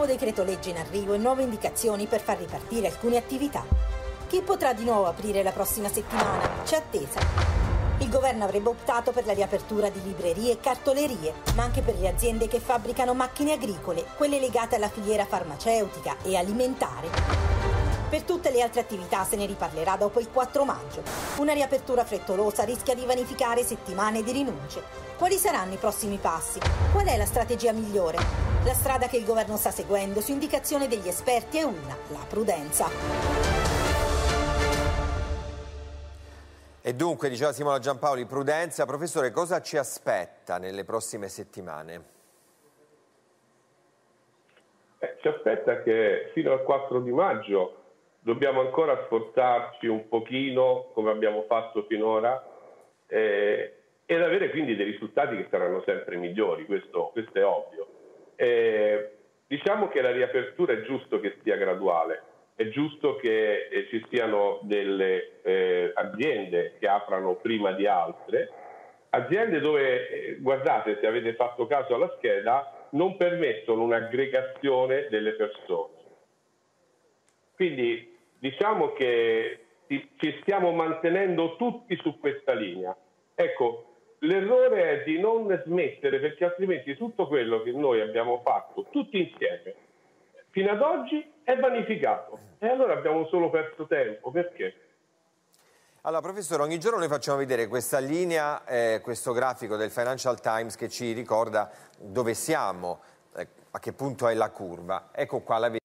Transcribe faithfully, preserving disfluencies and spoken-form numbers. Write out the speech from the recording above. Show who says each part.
Speaker 1: nuovo decreto legge in arrivo e nuove indicazioni per far ripartire alcune attività. Chi potrà di nuovo aprire la prossima settimana? C'è attesa. Il governo avrebbe optato per la riapertura di librerie e cartolerie, ma anche per le aziende che fabbricano macchine agricole, quelle legate alla filiera farmaceutica e alimentare. Per tutte le altre attività se ne riparlerà dopo il quattro maggio. Una riapertura frettolosa rischia di vanificare settimane di rinunce. Quali saranno i prossimi passi? Qual è la strategia migliore? La strada che il governo sta seguendo su indicazione degli esperti è una, la prudenza.
Speaker 2: E dunque, diceva Simona Giampaoli, prudenza. Professore, cosa ci aspetta nelle prossime settimane?
Speaker 3: Eh, ci aspetta che fino al quattro di maggio dobbiamo ancora sforzarci un pochino, come abbiamo fatto finora, eh, ed avere quindi dei risultati che saranno sempre migliori, questo, questo è ovvio. Eh, diciamo che la riapertura è giusto che sia graduale. È giusto che eh, ci siano delle eh, aziende che aprano prima di altre, aziende dove, eh, guardate, se avete fatto caso alla scheda, non permettono un'aggregazione delle persone. Quindi diciamo che ci stiamo mantenendo tutti su questa linea. Ecco, l'errore è di non smettere, perché altrimenti tutto quello che noi abbiamo fatto tutti insieme fino ad oggi è vanificato e allora abbiamo solo perso tempo. Perché?
Speaker 2: Allora, professore, ogni giorno noi facciamo vedere questa linea, eh, questo grafico del Financial Times che ci ricorda dove siamo, eh, a che punto è la curva. Ecco qua la